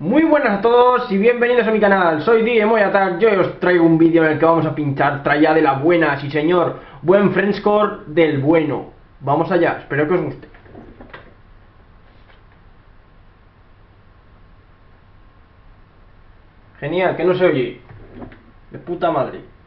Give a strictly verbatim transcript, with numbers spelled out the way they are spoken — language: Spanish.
Muy buenas a todos y bienvenidos a mi canal. Soy Die Moyatar. Yo os traigo un vídeo en el que vamos a pinchar tralla de la buena, sí señor. Buen Frenchcore del bueno. Vamos allá, espero que os guste. Genial, que no se oye. De puta madre.